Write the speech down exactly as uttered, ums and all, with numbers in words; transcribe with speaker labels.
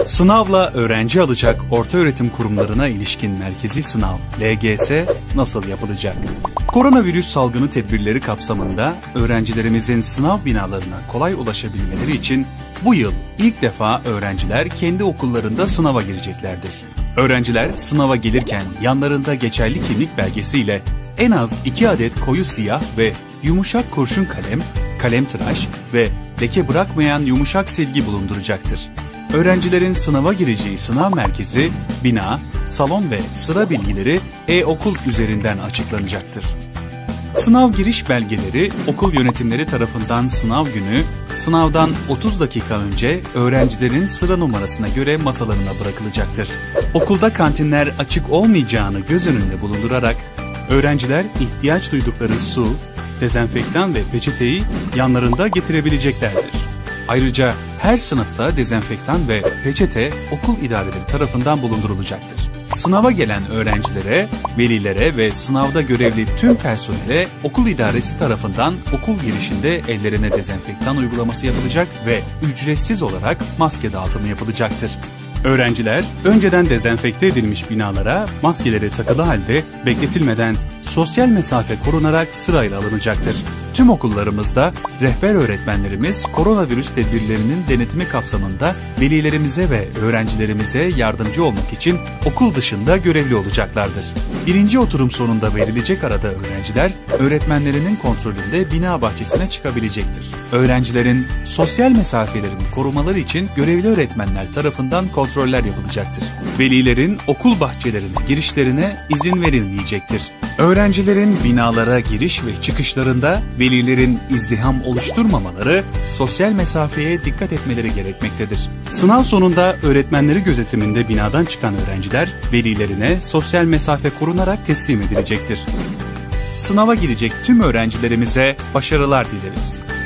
Speaker 1: Sınavla öğrenci alacak ortaöğretim kurumlarına ilişkin merkezi sınav L G S nasıl yapılacak? Koronavirüs salgını tedbirleri kapsamında öğrencilerimizin sınav binalarına kolay ulaşabilmeleri için bu yıl ilk defa öğrenciler kendi okullarında sınava gireceklerdir. Öğrenciler sınava gelirken yanlarında geçerli kimlik belgesiyle en az iki adet koyu siyah ve yumuşak kurşun kalem, kalemtıraş ve leke bırakmayan yumuşak silgi bulunduracaktır. Öğrencilerin sınava gireceği sınav merkezi, bina, salon ve sıra bilgileri e-okul üzerinden açıklanacaktır. Sınav giriş belgeleri okul yönetimleri tarafından sınav günü, sınavdan otuz dakika önce öğrencilerin sıra numarasına göre masalarına bırakılacaktır. Okulda kantinler açık olmayacağını göz önünde bulundurarak, öğrenciler ihtiyaç duydukları su, dezenfektan ve peçeteyi yanlarında getirebileceklerdir. Ayrıca her sınıfta dezenfektan ve peçete okul idareleri tarafından bulundurulacaktır. Sınava gelen öğrencilere, velilere ve sınavda görevli tüm personele okul idaresi tarafından okul girişinde ellerine dezenfektan uygulaması yapılacak ve ücretsiz olarak maske dağıtımı yapılacaktır. Öğrenciler önceden dezenfekte edilmiş binalara maskeleri takılı halde bekletilmeden sosyal mesafe korunarak sırayla alınacaktır. Tüm okullarımızda rehber öğretmenlerimiz koronavirüs tedbirlerinin denetimi kapsamında velilerimize ve öğrencilerimize yardımcı olmak için okul dışında görevli olacaklardır. Birinci oturum sonunda verilecek arada öğrenciler öğretmenlerinin kontrolünde bina bahçesine çıkabilecektir. Öğrencilerin sosyal mesafelerini korumaları için görevli öğretmenler tarafından kontroller yapılacaktır. Velilerin okul bahçelerine girişlerine izin verilmeyecektir. Öğrencilerin binalara giriş ve çıkışlarında velilerin izdiham oluşturmamaları, sosyal mesafeye dikkat etmeleri gerekmektedir. Sınav sonunda öğretmenleri gözetiminde binadan çıkan öğrenciler velilerine sosyal mesafe korunarak teslim edilecektir. Sınava girecek tüm öğrencilerimize başarılar dileriz.